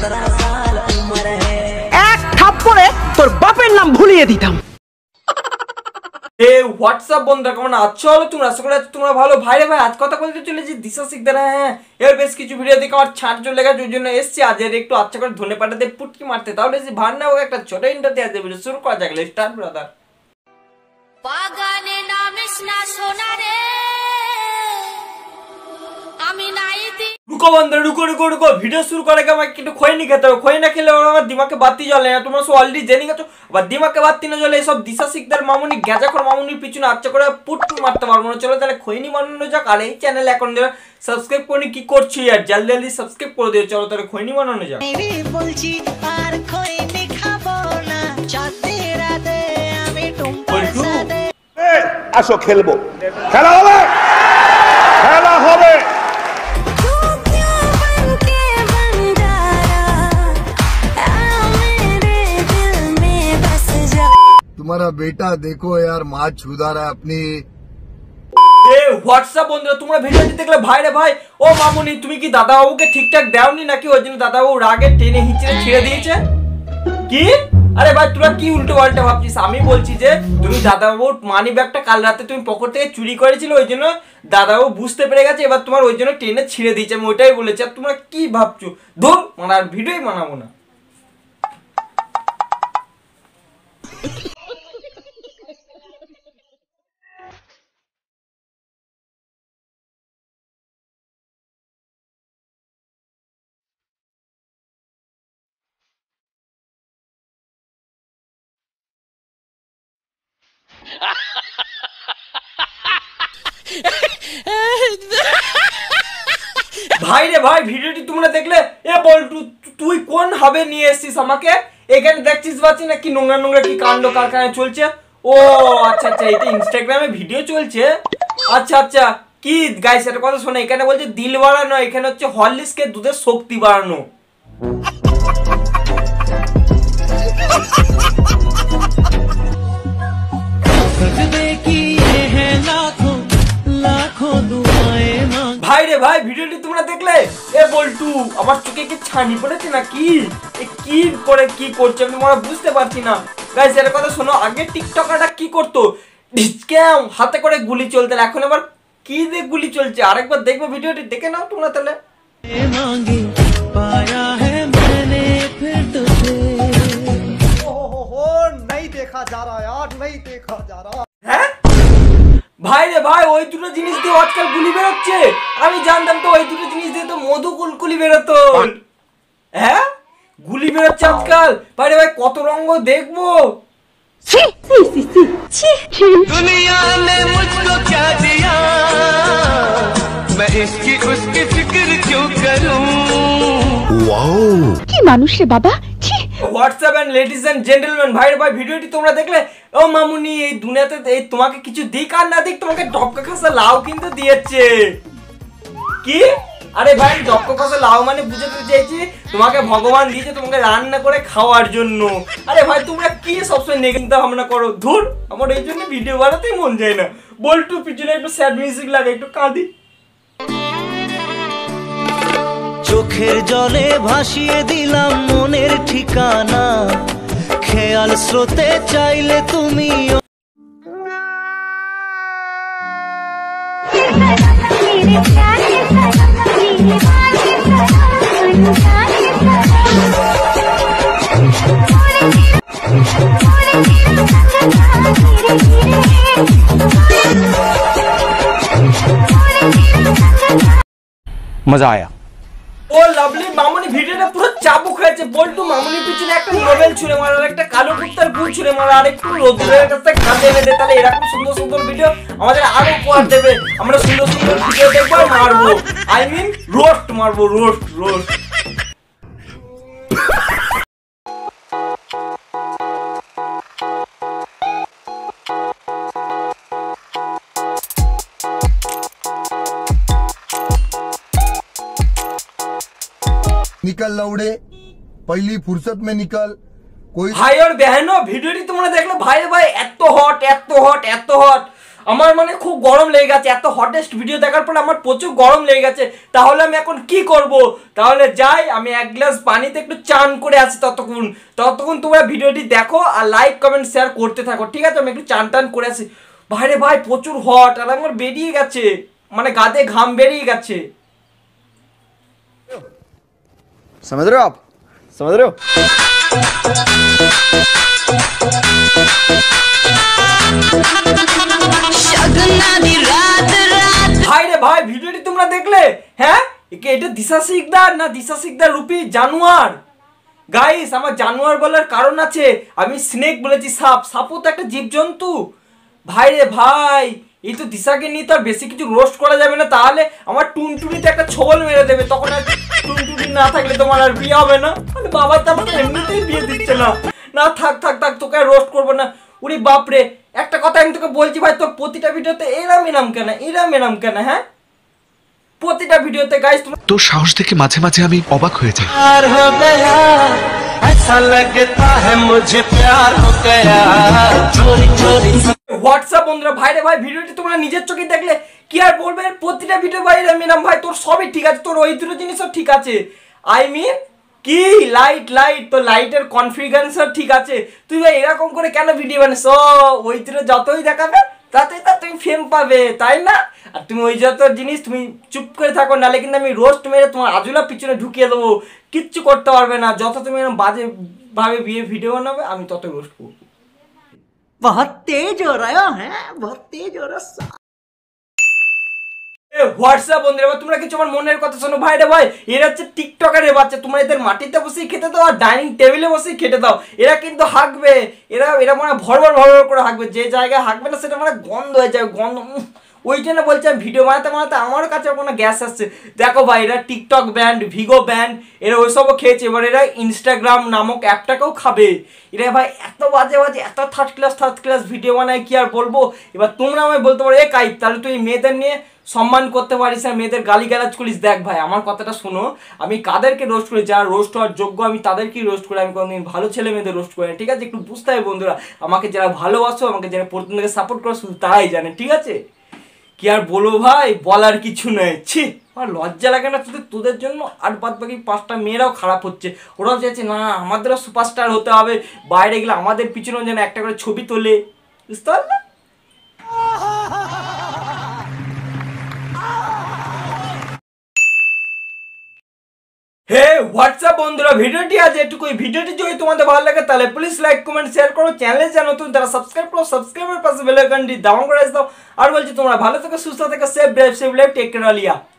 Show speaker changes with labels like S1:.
S1: এক থাপ্পড়ে তোর বাপের নাম ভুলিয়ে দিতাম।
S2: হোয়াটসঅ্যাপ বন্ধুরা কেমন আছো? তোমরা আশা করি তোমরা ভালো। ভাইরে ভাই আজ কথা বলতে চলেছি দিশা শিকদার। হ্যাঁ এর বেশ কিছু ভিডিও দেখে আমার ছাড় চলে গেছে, ওই জন্য এসছি আজ একটু আচ্ছা করে ধনে পাঠাতে পুটকি মারতে। তাহলে যে ভার না হোক একটা ছোট ইন্টারতে আছে ভিডিও শুরু করা যাক। Start brother.
S3: বাগানে নামিস না সোনা রে আমি নাইতি।
S2: রুকো বন্ধুরা রুকো ভিডিও শুরু করার আগে আমাকে একটু খৈনি খেতে হবে। খৈ না খেলে আমার দিমাগে বাতি জ্বলে না। তোমরা সব অলরেডি জেনে গেছো। আবার দিমাগে বাতি না জ্বলে এইসব দিশা শিকদার মামুনি গ্যাজাখোর মামুনির পিছনে আচ্ছা করে পুটকি মারতে পারবো না। চলো তাহলে খৈনি বানানো যাক। আর এই চ্যানেল এখন সাবস্ক্রাইব করে কি করছি আর জলদি সাবস্ক্রাইব করে দিও। চলো তাহলে খৈনি বানানো যাক।
S4: বলছি আর খৈনি খাবো না, চাঁদে রাতে আমি টুম্পা সাথে।
S5: আসো খেলবো, খেলা হবে, খেলা হবে।
S6: तुम्हारा बेटा देखो यार माँ छुदा रहा है अपनी।
S2: হোয়াটসঅ্যাপ বন্ধুরা তোমরা ভিডিওটি দেখলে ভাইরে ভাই ও মামুনি তুমি কি দাদাবাবুকে ঠিকঠাক দাওনি নাকি ওই জন্য দাদাবাবু রাগে টেনে হিচড়ে ছেড়ে দিয়েছে? কি আরে ভাই তোরা কি উল্টো পাল্টা ভাবছিস? আমি বলছি যে তুমি দাদাবাবুর মানি ব্যাগটা কাল রাতে তুমি পকেট থেকে চুরি করেছিল, ওই জন্য দাদাবাবু বুঝতে পেরে গেছে, এবার তোমার ওই জন্য টেনে ছিঁড়ে দিয়েছে। আমি ওইটাই বলেছি। আর তোমরা কি ভাবছো? ধুর মানে আর ভিডিওই বানাবো না। ভাই রে ভাই ভিডিওটি তোমরা দেখলে এ বল্টু তুই কোন হবে নিয়ে এসেছিস আমাকে? এখানে দেখছিস পাচ্ছি না কি নোংরা নোংরা কি কাণ্ড কারখানা চলছে। ও আচ্ছা আচ্ছা এটা ইনস্টাগ্রামে ভিডিও চলছে। আচ্ছা আচ্ছা কি গাইস একটা কথা শোনো, এখানে বলছে দিল বাড়ানো, এখানে হচ্ছে হরলিক্সকে দুধের শক্তি বাড়ানো। ভাই রে ভাই ভিডিওটি তোমরা দেখলে এ বল্টু আমার চোখে কি ছানি পড়েছে নাকি? কি করে কি করছে আমি তোমরা বুঝতে পারছি না। গাইস এর কথা শোনো, আগে টিকটকারটা কি করতো ডিসক্যাম হাতে করে গুলি চলতো, এখন আবার কি দিয়ে গুলি চলছে। আরেকবার দেখবে ভিডিওটি দেখে নাও তোমরা তাহলে।
S7: नहीं देखा जा रहा यार, नहीं देखा जा रहा।
S2: হ্যাঁ ভাই রে ভাই ওই দুটো জিনিস দিয়ে আজকাল গুলি বেরোচ্ছে। আমি জানতাম তো ওই দুটো জিনিস দিয়ে তো মধু কুলকুলি বেরোতো। হ্যাঁ গুলি বেরোচ্ছে আজকাল। ভাই রে ভাই কত রঙ দেখবো।
S4: दुनिया ने मुझको क्या दिया, मैं इसकी उसकी फिक्र क्यों करूं।
S6: वाओ
S3: কি মানুষ রে বাবা।
S2: WhatsApp and ladies and gentleman ভাই রে ভাই ভিডিওটি তোমরা দেখলে ও মামুনি এই দুনিয়াতে এই তোমাকে কিছু দিক আর না দিক তোমাকে ডবকা খাসা লাউ কিন্তু দিয়েছে। কি আরে ভাই ডবকা খাসা লাউ মানে বুঝাতে চাইছি তোমাকে ভগবান দিয়েছে তোমাকে রান্না করে খাওয়ার জন্য। আরে ভাই তোমরা কি সবসময় নেগেটিভ ভাবনা করো? ধুর আমার এই জন্য ভিডিও বানাতেই মন যায় না। বল্টু পিছনে একটু স্যাড মিউজিক লাগে, একটু কাঁদি।
S4: চোখের জলে ভাসিয়ে দিলাম মনের ঠিকানা, খেয়াল স্রোতে চাইলে তুমি।
S1: मजा आया।
S2: ও লাভলি মামুনি ভিডিওটা পুরো চাবুক হয়েছে। বল্টু মামুনির পিছনে একটা নোবেল ছুঁড়ে মারা আর একটা কালো কুত্তার গু ছুঁড়ে মারা আর একটু রোদ্রের কাছে কাঁদে এনে দে। তাহলে এরকম সুন্দর সুন্দর ভিডিও আমাদের আরো উপহার দেবে। আমরা সুন্দর সুন্দর ভিডিও দেখবো আর মারবো, আই মিন রোস্ট মারবো, রোস্ট রোস্ট।
S6: निकल लौड़े, पहली फुर्सत में निकल। कोई
S2: भाई और बहनों ভিডিওটি তোমরা দেখলে ভাই ভাই এত হট এত হট এত হট। আমার মানে খুব গরম লেগে গেছে, এত হটেস্ট ভিডিও দেখার পরে আমার প্রচুর গরম লেগে গেছে। তাহলে আমি এখন কি করব? তাহলে যাই আমি এক গ্লাস পানিতে একটু চান করে আসি, ততক্ষণ তোমরা ভিডিওটি দেখো আর লাইক কমেন্ট শেয়ার করতে থাকো, ঠিক আছে? আমি একটু চান টান করে আসি। বাইরে ভাই প্রচুর হট, আর আমার বেরিয়ে গেছে, মানে গাতে ঘাম বেরিয়ে গেছে।
S7: समझ रहे हो आप? समझ रहे हो?
S2: ভাই রে ভাই, ভিডিওটি তোমরা দেখলে? হ্যাঁ, এটা দিশা শিকদার না দিশা শিকদার রূপী জানোয়ার? গাইস, আমার জানোয়ার বলার কারণ আছে, আমি স্নেক বলেছি, সাপও তো একটা জীবজন্তু। ভাই রে ভাই, এই তো দিশাকে নিয়ে তো আর বেশি কিছু রোস্ট করা যাবে না, তাহলে আমার টুনটুনিতে একটা ছোবল মেরে দেবে, তখন আর টুনটুনি না থাকলে তোমার আর বিয়ে হবে না। মানে বাবা তো আমাকে এমনিতেই বিয়ে দিচ্ছে না। না থাক থাক থাক, তোকে আর রোস্ট করবো না। উরি বাপরে, একটা কথা আমি তোকে বলছি ভাই, তোর প্রতিটা ভিডিওতে এরাম কেন? হ্যাঁ, প্রতিটা ভিডিওতে গাইস তোমরা
S8: তোর সাহস দেখে মাঝে মাঝে আমি অবাক হয়ে যাই।
S2: হোয়াটসঅ্যাপ বন্ধুরা, ভাই রে ভাই, ভিডিওটি তোমরা নিজের চোখে দেখলে কি আর বলবে? প্রতিটা ভিডিও ভাই এরাম ভাই, তোর সবই ঠিক আছে, তোর ওই দুটো জিনিসও ঠিক আছে। আই মিন কি লাইট তো লাইটের কনফিগারেশন ঠিক আছে, তুই ভাই এরকম করে কেন ভিডিও বানাস? ওই দুটো যতই দেখাবে তাতে তুমি ফেম পাবে, তাই না? আর তুমি ওই যত জিনিস তুমি চুপ করে থাকো, নাহলে কিন্তু আমি রোস্ট মেরে তোমার আজুলা পিছনে ঢুকিয়ে দেবো, কিচ্ছু করতে পারবে না। যত তুমি এরকম বাজে ভাবে বিয়ে ভিডিও বানাবে, আমি তত রোস্ট করবো।
S1: बहुत तेज हो रहा है, बहुत तेज हो रहा है।
S2: হোয়াটসঅ্যাপ বন্ধুরা, তোমরা কিছু আমার মনের কথা শোনো। ভাই রে ভাই, এরা হচ্ছে টিকটকারের বাচ্চা, তোমরা এদের মাটিতে বসেই খেতে দাও আর ডাইনিং টেবিলে বসেই খেতে দাও। এরা কিন্তু হাঁকবে, এরা মানে ভর করে হাঁকবে, যে জায়গায় হাঁকবে না সেটা মানে গন্ধ হয়ে যায়, গন্ধ। ওই জন্য বলছি আমি ভিডিও বানাতে আমারও কাছে কোনো গ্যাস আসছে। দেখো ভাই, এরা টিকটক ব্যান্ড, ভিগো ব্যান্ড, এরা ওইসবও খেয়েছে, এবার এরা ইনস্টাগ্রাম নামক অ্যাপটাকেও খাবে। এরা ভাই এত বাজে এত থার্ড ক্লাস ভিডিও বানায়, কি আর বলবো। এবার তোমরা আমায় বলতে পারো, কাইপ তাহলে তুই মেয়েদের নিয়ে সম্মান করতে পারিস না, মেয়েদের গালিগালাজ করিস। দেখ ভাই, আমার কথাটা শোনো, আমি কাদেরকে রোস্ট করি, যারা রোস্ট হওয়ার যোগ্য আমি তাদেরকেই রোস্ট করি, আমি কোনোদিন ভালো ছেলে মেয়েদের রোস্ট করি না, ঠিক আছে? একটু বুঝতে হবে বন্ধুরা, আমাকে যারা ভালোবাসো, আমাকে যারা প্রথম থেকে সাপোর্ট করো, শুধু তারাই জানে, ঠিক আছে? কি আর বলবো ভাই, বলার কিছু নেই। ছি, আমার লজ্জা লাগে না তোদের জন্য? আর বাদ বাকি 5টা মেয়েরাও খারাপ হচ্ছে, ওরাও চাইছে না আমাদেরও সুপারস্টার হতে হবে, বাইরে গেলে আমাদের পিছনে যেন একটা করে ছবি তোলে, বুঝতে পারলে? হে হোয়াটসঅ্যাপ বন্ধুরা, ভিডিওটি আজ এটুকুই। ভিডিওটি যদি তোমাদের ভালো লাগে তাহলে প্লিজ লাইক কমেন্ট শেয়ার করো, চ্যানেলে যা নতুন তারা সাবস্ক্রাইব করো, সাবস্ক্রাইবের পাশে বেল আইকনটি দাবাং করে দাও। আর বলছি তোমরা ভালো থেকো, সুস্থ থেকো, safe drive, safe life, take care, Alia.